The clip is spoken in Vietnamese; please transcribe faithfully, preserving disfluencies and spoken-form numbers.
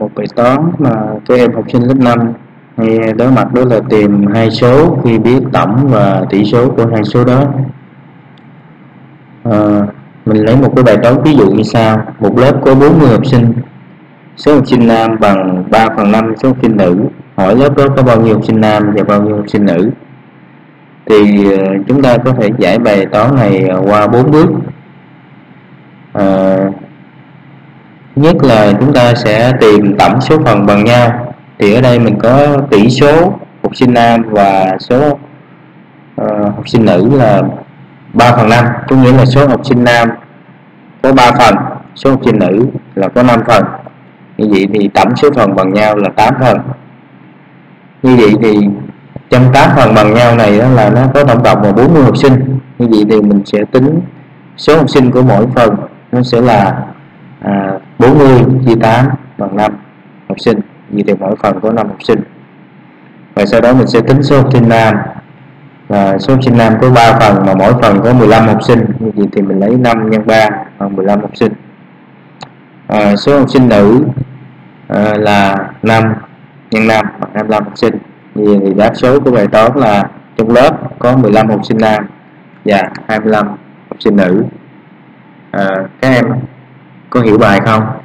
một bài toán mà các em học sinh lớp năm hay đối mặt, đó là tìm hai số khi biết tổng và tỷ số của hai số đó. À, mình lấy một cái bài toán ví dụ như sau: một lớp có bốn mươi học sinh, số học sinh nam bằng ba phần năm số học sinh nữ. Hỏi lớp đó có bao nhiêu học sinh nam và bao nhiêu học sinh nữ? Thì chúng ta có thể giải bài toán này qua bốn bước. À, nhất là chúng ta sẽ tìm tổng số phần bằng nhau. Thì ở đây mình có tỷ số học sinh nam và số uh, học sinh nữ là ba phần năm, có nghĩa là số học sinh nam có ba phần, số học sinh nữ là có năm phần. Như vậy thì tổng số phần bằng nhau là tám phần. Như vậy thì trong tám phần bằng nhau này đó là nó có tổng cộng là bốn mươi học sinh. Như vậy thì mình sẽ tính số học sinh của mỗi phần, nó sẽ là à, bốn mươi chia tám bằng năm học sinh. Vì thì mỗi phần có năm học sinh. Và sau đó mình sẽ tính số học sinh nam. Và số học sinh nam có ba phần mà mỗi phần có mười lăm học sinh. Như vậy thì mình lấy năm nhân ba bằng mười lăm học sinh. À, số học sinh nữ à, là năm nhân năm bằng hai mươi lăm học sinh. Như vậy thì đáp số của bài toán là trong lớp có mười lăm học sinh nam và hai mươi lăm học sinh nữ. À, các em có hiểu bài không?